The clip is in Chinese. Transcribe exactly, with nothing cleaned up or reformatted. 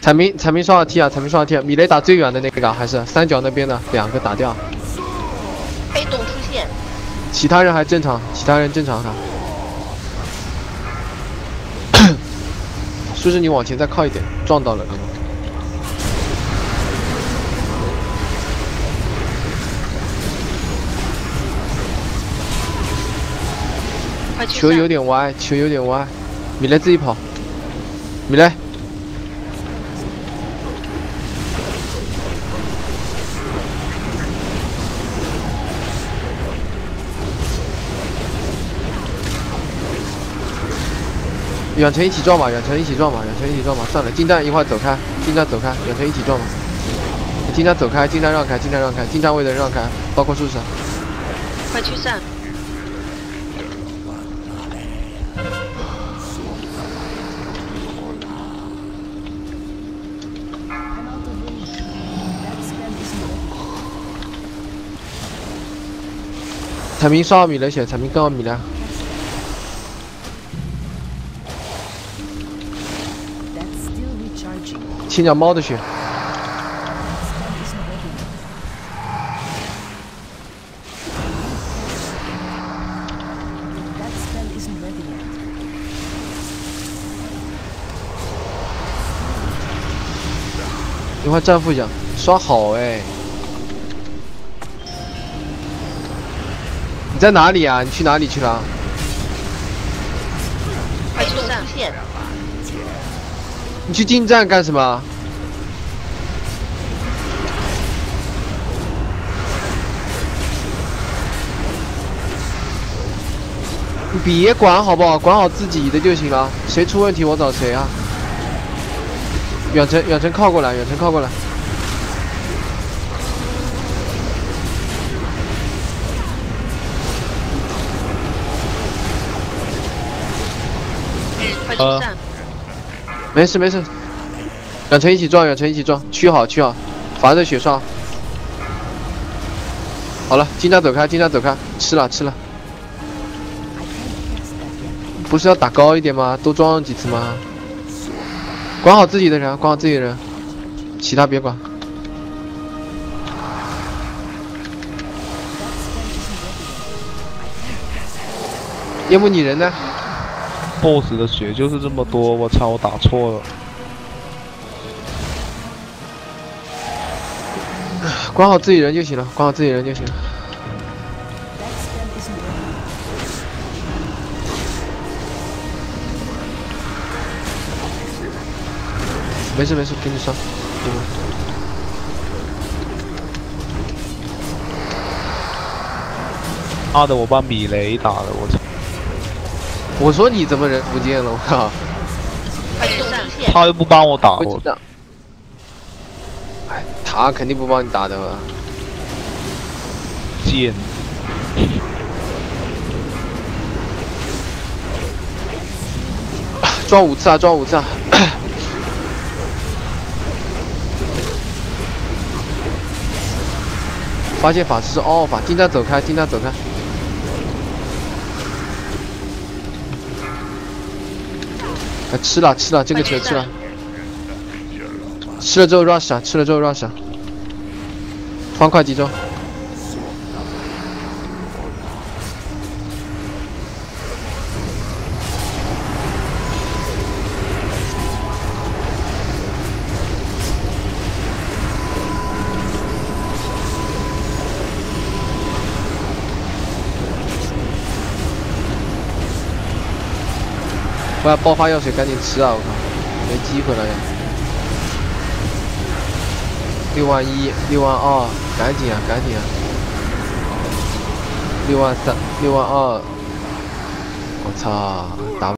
彩明彩明刷了 T 啊，彩明刷了 T 啊，米雷打最远的那个还是三角那边的两个打掉。 黑洞出现。 其他人还正常，其他人正常哈。叔叔，你往前再靠一点，撞到了那个。 球有点歪，球有点歪，米雷自己跑，米雷。远程一起撞吧，远程一起撞吧，远程一起撞吧，算了，近战一会儿走开，近战走开，远程一起撞吧。近战走开，近战让开，近战让开，近战位的人让开，包括术士。 快驱散。 彩明刷好米雷血，彩明跟好米雷。清掉猫的血。一会儿战负奖刷好哎。 你在哪里啊？你去哪里去了？ 快去上线！ 你去近战干什么？你别管好不好？管好自己的就行了。谁出问题我找谁啊？远程远程靠过来，远程靠过来。 呃， 没事没事，远程一起撞，远程一起撞，驱好驱好，罚着血刷。好了，金家走开，金家走开，吃了吃了。不是要打高一点吗？多撞几次吗？管好自己的人，管好自己的人，其他别管。夜幕拟人呢？ boss 的血就是这么多，我操，我打错了。 管好自己人就行了，管好自己人就行了。没事没事，给你刷，给你。 妈的，我把米雷打了，我操！ 我说你怎么人不见了？我靠！ 他又不帮我打我。 哎，他肯定不帮你打的吧？ 贱！ 撞五次啊！撞五次啊！发现法师是奥法，尽量走开，尽量走开。 啊，吃了吃了，这个球吃了，吃了之后 rush 啊，吃了之后 rush 啊，方块集中。我要爆发药水，赶紧吃啊！我靠，没机会了呀！六万一，六万二，赶紧啊，赶紧啊！六万三，六万二，我操，打不。